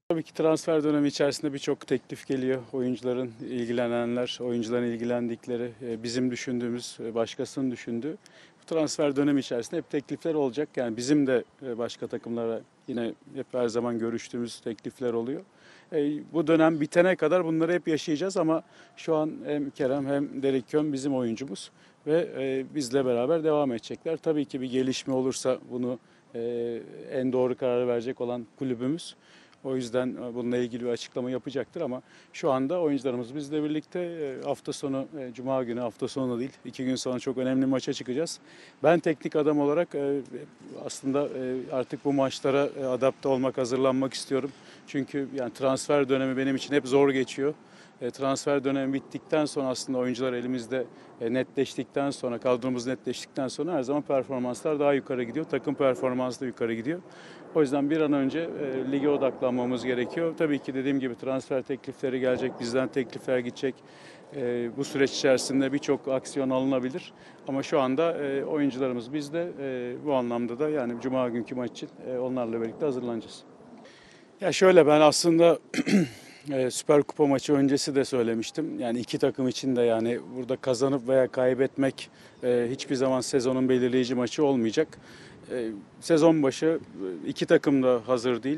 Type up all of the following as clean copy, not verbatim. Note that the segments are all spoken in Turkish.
Tabii ki transfer dönemi içerisinde birçok teklif geliyor. Oyuncuların ilgilenenler, oyuncuların ilgilendikleri, bizim düşündüğümüz, başkasının düşündüğü. Bu transfer dönemi içerisinde hep teklifler olacak. Yani bizim de başka takımlara yine hep her zaman görüştüğümüz teklifler oluyor. Bu dönem bitene kadar bunları hep yaşayacağız ama şu an hem Kerem hem Derek Köhn bizim oyuncumuz ve bizle beraber devam edecekler. Tabii ki bir gelişme olursa bunu en doğru kararı verecek olan kulübümüz. O yüzden bununla ilgili bir açıklama yapacaktır ama şu anda oyuncularımız bizle birlikte hafta sonu, Cuma günü hafta sonu değil, 2 gün sonra çok önemli maça çıkacağız. Ben teknik adam olarak aslında artık bu maçlara adapte olmak, hazırlanmak istiyorum. Çünkü yani transfer dönemi benim için hep zor geçiyor. Transfer dönemi bittikten sonra aslında oyuncular elimizde netleştikten sonra, kadromuz netleştikten sonra her zaman performanslar daha yukarı gidiyor. Takım performansı da yukarı gidiyor. O yüzden bir an önce lige odaklanmamız gerekiyor. Tabii ki dediğim gibi transfer teklifleri gelecek, bizden teklifler gidecek. Bu süreç içerisinde birçok aksiyon alınabilir. Ama şu anda oyuncularımız bizde. Bu anlamda da yani Cuma günkü maç için onlarla birlikte hazırlanacağız. Ya şöyle ben aslında Süper Kupa maçı öncesi de söylemiştim. Yani iki takım için de yani burada kazanıp veya kaybetmek hiçbir zaman sezonun belirleyici maçı olmayacak. Sezon başı iki takım da hazır değil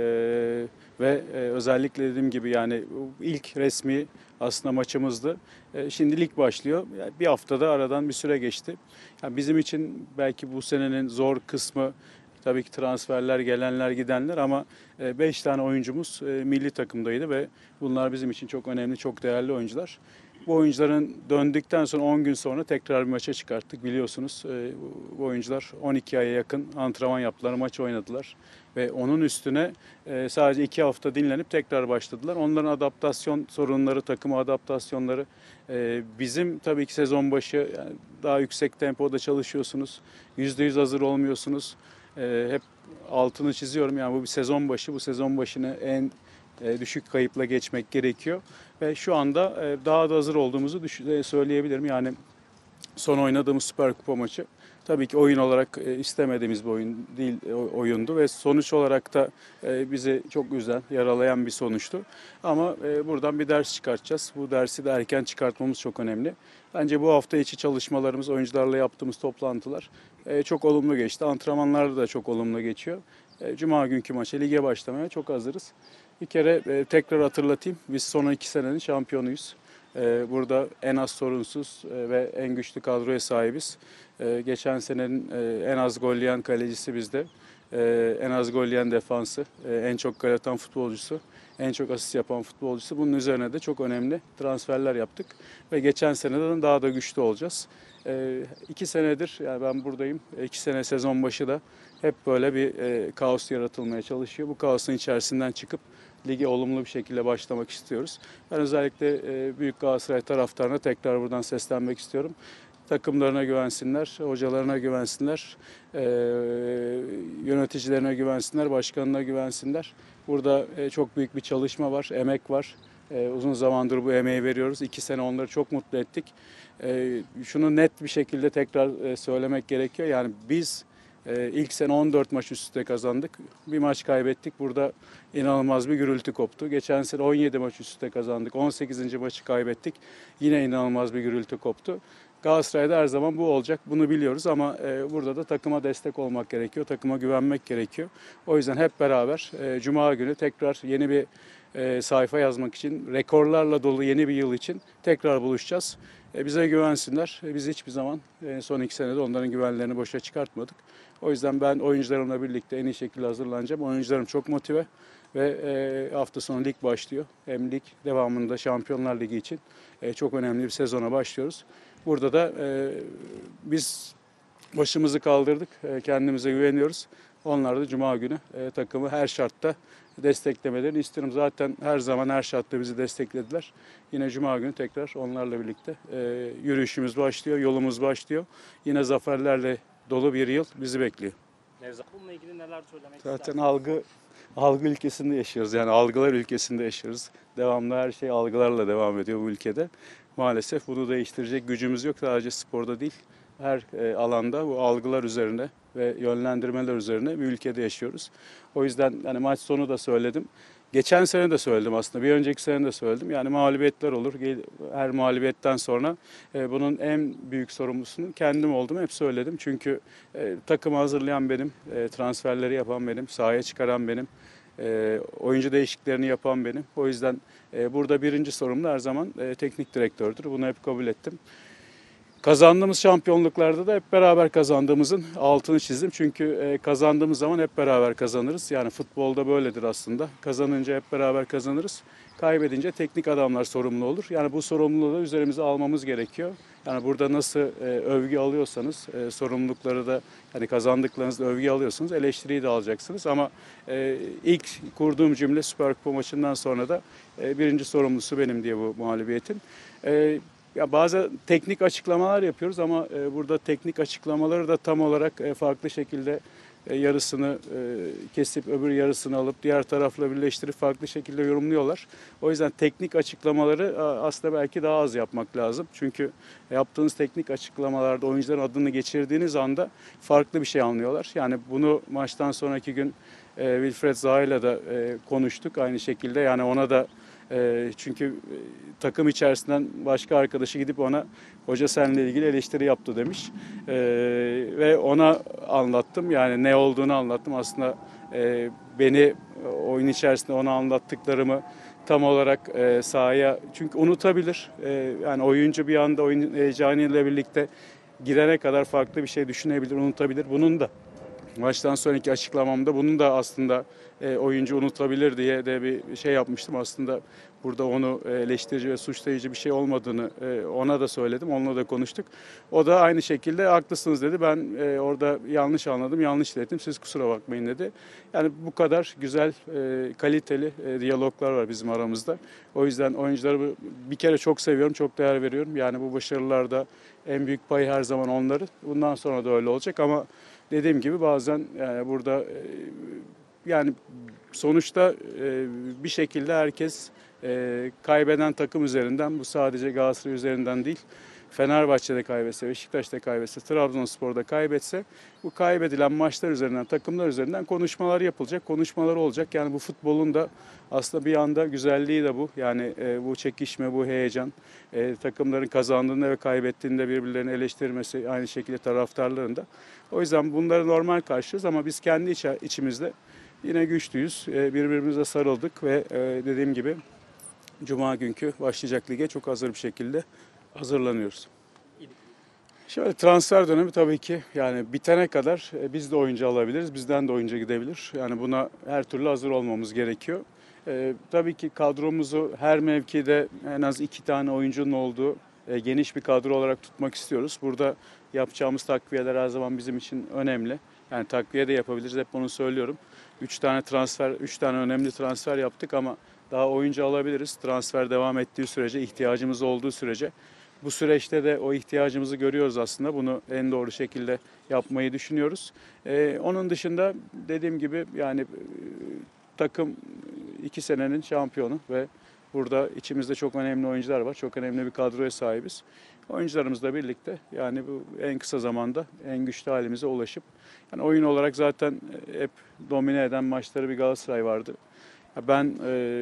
ve özellikle dediğim gibi yani ilk resmi aslında maçımızdı. Şimdi lig başlıyor. Yani bir haftada aradan bir süre geçti. Yani bizim için belki bu senenin zor kısmı tabii ki transferler, gelenler, gidenler ama 5 tane oyuncumuz milli takımdaydı ve bunlar bizim için çok önemli, çok değerli oyuncular. Bu oyuncuların döndükten sonra 10 gün sonra tekrar bir maça çıkarttık biliyorsunuz. Bu oyuncular 12 aya yakın antrenman yaptılar, maç oynadılar. Ve onun üstüne sadece 2 hafta dinlenip tekrar başladılar. Onların adaptasyon sorunları, takım adaptasyonları bizim tabii ki sezon başı yani daha yüksek tempoda çalışıyorsunuz. %100 hazır olmuyorsunuz. Hep altını çiziyorum yani bu bir sezon başı. Bu sezon başını en düşük kayıpla geçmek gerekiyor. Ve şu anda daha da hazır olduğumuzu söyleyebilirim. Yani son oynadığımız Süper Kupa maçı tabii ki oyun olarak istemediğimiz bir oyun değil oyundu ve sonuç olarak da bizi çok üzen, yaralayan bir sonuçtu. Ama buradan bir ders çıkartacağız. Bu dersi de erken çıkartmamız çok önemli. Bence bu hafta içi çalışmalarımız, oyuncularla yaptığımız toplantılar çok olumlu geçti. Antrenmanlar da çok olumlu geçiyor. Cuma günkü maça, lige başlamaya çok hazırız. Bir kere tekrar hatırlatayım. Biz son 2 senenin şampiyonuyuz. Burada en az sorunsuz ve en güçlü kadroya sahibiz. Geçen senenin en az gol yiyen kalecisi bizde. En az gol yiyen defansı, en çok gol atan futbolcusu, en çok asist yapan futbolcusu. Bunun üzerine de çok önemli transferler yaptık. Ve geçen seneden daha da güçlü olacağız. 2 senedir yani ben buradayım. 2 sene sezon başı da hep böyle bir kaos yaratılmaya çalışıyor. Bu kaosun içerisinden çıkıp lige olumlu bir şekilde başlamak istiyoruz. Ben özellikle Büyük Galatasaray taraftarına tekrar buradan seslenmek istiyorum. Takımlarına güvensinler, hocalarına güvensinler, yöneticilerine güvensinler, başkanına güvensinler. Burada çok büyük bir çalışma var, emek var. Uzun zamandır bu emeği veriyoruz. 2 sene onları çok mutlu ettik. Şunu net bir şekilde tekrar söylemek gerekiyor. Yani biz ilk sene 14 maç üst üste kazandık. Bir maç kaybettik. Burada inanılmaz bir gürültü koptu. Geçen sene 17 maç üst üste kazandık. 18. maçı kaybettik. Yine inanılmaz bir gürültü koptu. Galatasaray'da her zaman bu olacak. Bunu biliyoruz ama burada da takıma destek olmak gerekiyor. Takıma güvenmek gerekiyor. O yüzden hep beraber Cuma günü tekrar yeni bir sayfa yazmak için, rekorlarla dolu yeni bir yıl için tekrar buluşacağız. Bize güvensinler. Biz hiçbir zaman son 2 senede onların güvenlerini boşa çıkartmadık. O yüzden ben oyuncularımla birlikte en iyi şekilde hazırlanacağım. Oyuncularım çok motive ve hafta sonu lig başlıyor. Hem lig devamında Şampiyonlar Ligi için çok önemli bir sezona başlıyoruz. Burada da biz başımızı kaldırdık, kendimize güveniyoruz. Onlar da Cuma günü takımı her şartta desteklemelerini istiyorum. Zaten her zaman her şartta bizi desteklediler. Yine Cuma günü tekrar onlarla birlikte yürüyüşümüz başlıyor, yolumuz başlıyor. Yine zaferlerle dolu bir yıl bizi bekliyor. Nevzat, bununla ilgili neler söylemek Zaten istersiniz? algı ülkesinde yaşıyoruz. Yani algılar ülkesinde yaşıyoruz. Devamlı her şey algılarla devam ediyor bu ülkede. Maalesef bunu değiştirecek gücümüz yok. Sadece sporda değil, her alanda bu algılar üzerine ve yönlendirmeler üzerine bir ülkede yaşıyoruz. O yüzden yani maç sonu da söyledim. Geçen sene de söyledim aslında, bir önceki sene de söyledim. Yani mağlubiyetler olur. Her mağlubiyetten sonra bunun en büyük sorumlusunun kendim olduğumu hep söyledim. Çünkü takımı hazırlayan benim, transferleri yapan benim, sahaya çıkaran benim, oyuncu değişikliklerini yapan benim. O yüzden burada birinci sorumlu her zaman teknik direktördür. Bunu hep kabul ettim. Kazandığımız şampiyonluklarda da hep beraber kazandığımızın altını çizdim. Çünkü kazandığımız zaman hep beraber kazanırız. Yani futbolda böyledir aslında. Kazanınca hep beraber kazanırız. Kaybedince teknik adamlar sorumlu olur. Yani bu sorumluluğu da üzerimize almamız gerekiyor. Yani burada nasıl övgü alıyorsanız sorumlulukları da, hani kazandıklarınızda övgü alıyorsunuz, eleştiriyi de alacaksınız. Ama ilk kurduğum cümle Süper Kupa maçından sonra da birinci sorumlusu benim diye bu mağlubiyetin. Ya bazı teknik açıklamalar yapıyoruz ama burada teknik açıklamaları da tam olarak farklı şekilde yarısını kesip öbür yarısını alıp diğer tarafla birleştirip farklı şekilde yorumluyorlar. O yüzden teknik açıklamaları aslında belki daha az yapmak lazım. Çünkü yaptığınız teknik açıklamalarda oyuncuların adını geçirdiğiniz anda farklı bir şey anlıyorlar. Yani bunu maçtan sonraki gün Wilfried Zaha'yla da konuştuk aynı şekilde. Yani ona da çünkü takım içerisinden başka arkadaşı gidip ona hoca seninle ilgili eleştiri yaptı demiş. Ve ona anlattım, yani ne olduğunu anlattım. Aslında beni oyun içerisinde ona anlattıklarımı tam olarak sahaya, çünkü unutabilir. Yani oyuncu bir anda oyun heyecanıyla birlikte girene kadar farklı bir şey düşünebilir, unutabilir. Bunun da maçtan sonraki açıklamamda bunun da aslında oyuncu unutabilir diye de bir şey yapmıştım. Aslında burada onu eleştirici ve suçlayıcı bir şey olmadığını ona da söyledim, onunla da konuştuk. O da aynı şekilde haklısınız dedi. Ben orada yanlış anladım, yanlış ilettim. Siz kusura bakmayın dedi. Yani bu kadar güzel, kaliteli diyaloglar var bizim aramızda. O yüzden oyuncuları bir kere çok seviyorum, çok değer veriyorum. Yani bu başarılarda en büyük payı her zaman onların. Bundan sonra da öyle olacak ama dediğim gibi bazen yani burada yani sonuçta bir şekilde herkes kaybeden takım üzerinden, bu sadece Galatasaray üzerinden değil, Fenerbahçe'de kaybetse, Beşiktaş'ta kaybetse, Trabzonspor'da kaybetse bu kaybedilen maçlar üzerinden, takımlar üzerinden konuşmalar yapılacak, konuşmalar olacak. Yani bu futbolun da aslında bir anda güzelliği de bu. Yani bu çekişme, bu heyecan, takımların kazandığında ve kaybettiğinde birbirlerini eleştirmesi, aynı şekilde taraftarların da. O yüzden bunları normal karşılıyoruz ama biz kendi içimizde yine güçlüyüz. Birbirimize sarıldık ve dediğim gibi Cuma günkü başlayacak lige çok hazır bir şekilde hazırlanıyoruz. Şöyle, transfer dönemi tabii ki yani bitene kadar biz de oyuncu alabiliriz, bizden de oyuncu gidebilir. Yani buna her türlü hazır olmamız gerekiyor. Tabii ki kadromuzu her mevkide en az 2 tane oyuncunun olduğu geniş bir kadro olarak tutmak istiyoruz. Burada yapacağımız takviyeler her zaman bizim için önemli. Yani takviye de yapabiliriz, hep bunu söylüyorum. 3 tane transfer, 3 tane önemli transfer yaptık ama daha oyuncu alabiliriz. Transfer devam ettiği sürece, ihtiyacımız olduğu sürece. Bu süreçte de o ihtiyacımızı görüyoruz aslında. Bunu en doğru şekilde yapmayı düşünüyoruz. Onun dışında dediğim gibi yani takım 2 senenin şampiyonu ve burada içimizde çok önemli oyuncular var. Çok önemli bir kadroya sahibiz. Oyuncularımızla birlikte yani bu en kısa zamanda en güçlü halimize ulaşıp, yani oyun olarak zaten hep domine eden maçları bir Galatasaray vardı. Ben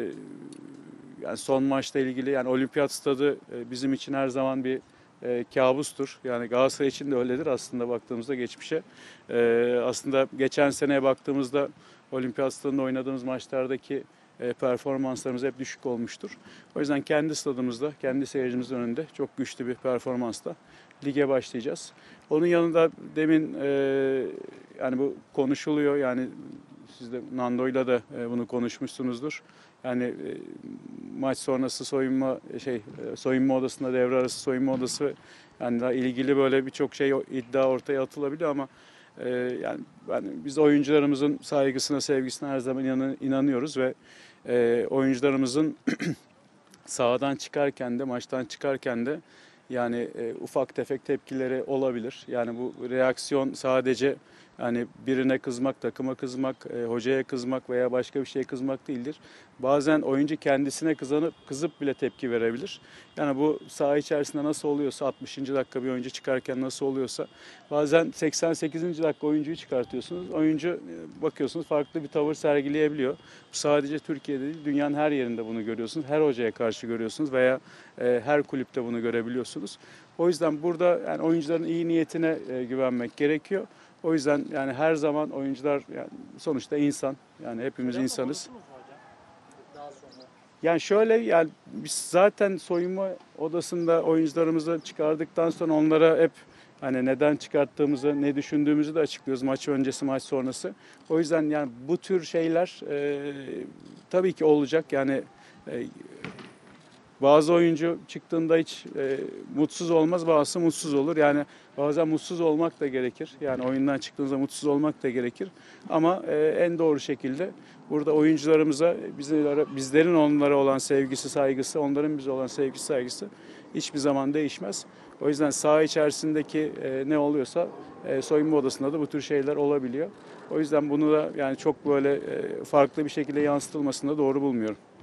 yani son maçla ilgili, yani Olimpiyat Stadı bizim için her zaman bir kabustur. Yani Galatasaray için de öyledir aslında baktığımızda geçmişe. Aslında geçen seneye baktığımızda Olimpiyat Stadı'nda oynadığımız maçlardaki performanslarımız hep düşük olmuştur. O yüzden kendi stadımızda, kendi seyircimizin önünde çok güçlü bir performansla lige başlayacağız. Onun yanında demin yani bu konuşuluyor, yani siz de Nando'yla da bunu konuşmuşsunuzdur. Yani maç sonrası soyunma odasında, devre arası soyunma odası, yani daha ilgili böyle birçok şey, iddia ortaya atılabiliyor ama yani biz oyuncularımızın saygısına, sevgisine her zaman inanıyoruz ve oyuncularımızın sahadan çıkarken de, maçtan çıkarken de yani ufak tefek tepkileri olabilir. Yani bu reaksiyon sadece Yani birine kızmak, takıma kızmak, hocaya kızmak veya başka bir şeye kızmak değildir. Bazen oyuncu kendisine kızıp bile tepki verebilir. Yani bu saha içerisinde nasıl oluyorsa 60. dakika bir oyuncu çıkarken nasıl oluyorsa bazen 88. dakika oyuncuyu çıkartıyorsunuz. Oyuncu bakıyorsunuz farklı bir tavır sergileyebiliyor. Bu sadece Türkiye'de değil, dünyanın her yerinde bunu görüyorsunuz. Her hocaya karşı görüyorsunuz veya her kulüpte bunu görebiliyorsunuz. O yüzden burada yani oyuncuların iyi niyetine güvenmek gerekiyor. O yüzden yani her zaman oyuncular yani sonuçta insan. Yani hepimiz Hocamla insanız. konuştunuz mu hocam? Daha sonra. Yani şöyle yani biz zaten soyunma odasında oyuncularımızı çıkardıktan sonra onlara hep hani neden çıkarttığımızı, ne düşündüğümüzü de açıklıyoruz maç öncesi, maç sonrası. O yüzden yani bu tür şeyler tabii ki olacak. Yani e, bazı oyuncu çıktığında hiç mutsuz olmaz, bazısı mutsuz olur. Yani bazen mutsuz olmak da gerekir. Yani oyundan çıktığınızda mutsuz olmak da gerekir. Ama en doğru şekilde burada oyuncularımıza, bizlerin onlara olan sevgisi, saygısı, onların bize olan sevgisi, saygısı hiçbir zaman değişmez. O yüzden saha içerisindeki ne oluyorsa soyunma odasında da bu tür şeyler olabiliyor. O yüzden bunu da yani çok böyle farklı bir şekilde yansıtılmasını da doğru bulmuyorum.